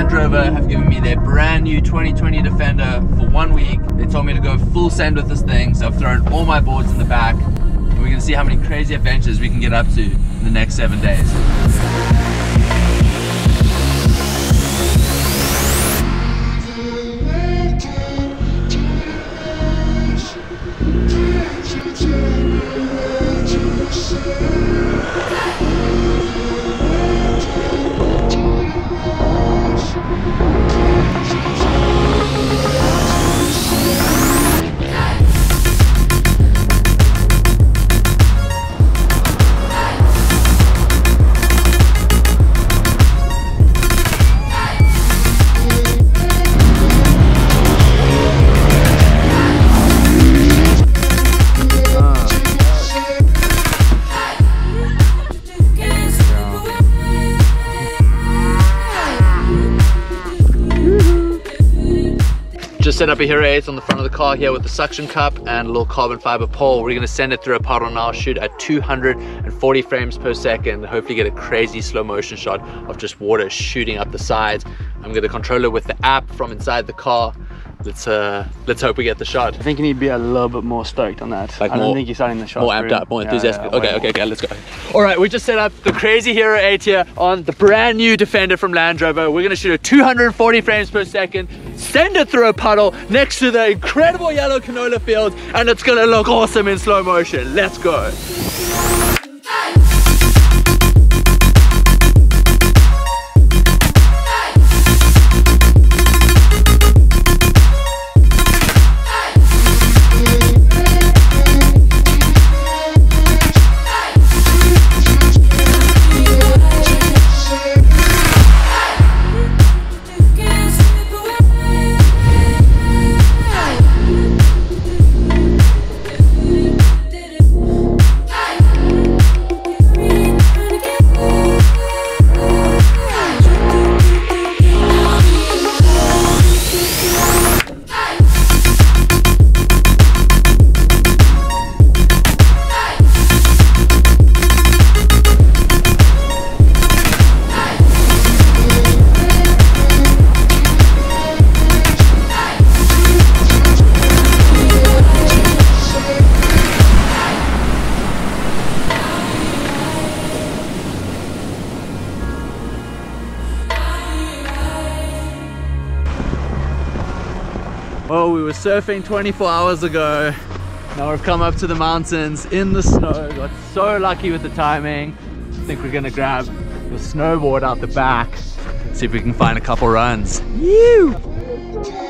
Land Rover have given me their brand new 2020 Defender for 1 week. They told me to go full send with this thing, so I've thrown all my boards in the back. And we're gonna see how many crazy adventures we can get up to in the next 7 days. Just set up a Hero 8 on the front of the car here with the suction cup and a little carbon fiber pole. We're gonna send it through a puddle now, shoot at 240 frames per second, hopefully get a crazy slow motion shot of just water shooting up the sides. I'm gonna control it with the app from inside the car. Let's hope we get the shot. I think you need to be a little bit more stoked on that. Like I don't think you're starting the shot. More amped up, more enthusiastic. Yeah, Okay, let's go. All right, we just set up the crazy Hero 8 here on the brand new Defender from Land Rover. We're gonna shoot at 240 frames per second, send it through a puddle next to the incredible yellow canola fields, and it's gonna look awesome in slow motion. Let's go. Well, we were surfing 24 hours ago. Now we've come up to the mountains in the snow. Got so lucky with the timing. I think we're gonna grab the snowboard out the back. See if we can find a couple runs. Yew!